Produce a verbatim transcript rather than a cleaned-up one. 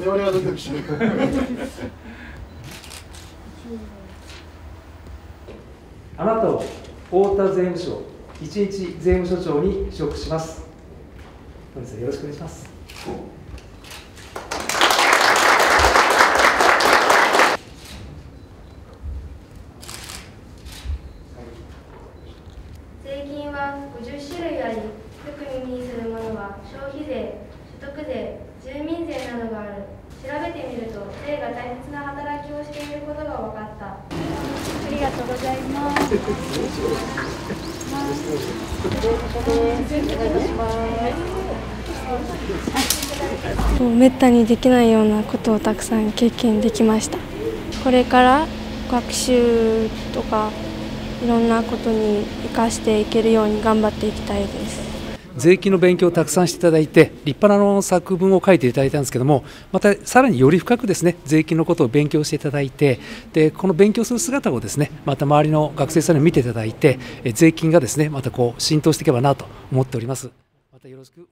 我々がドキドキしてる。 あなたを太田税務署一日税務署長に職します。本日はよろしくお願いします。 税金はごじゅっしゅるいあり、よく耳にするものは消費税、所得税、住民税などがある。調べてみると税が大切な働きをしていることが分かった。 ありがとうございます。 めったにできないようなことをたくさん経験できました。これから学習とかいろんなことに生かしていけるように頑張っていきたいです。 税金の勉強をたくさんしていただいて、立派なの作文を書いていただいたんですけども、またさらにより深くですね、税金のことを勉強していただいて、でこの勉強する姿をですね、また周りの学生さんに見ていただいて、税金がですね、またこう浸透していけばなと思っております。またよろしく。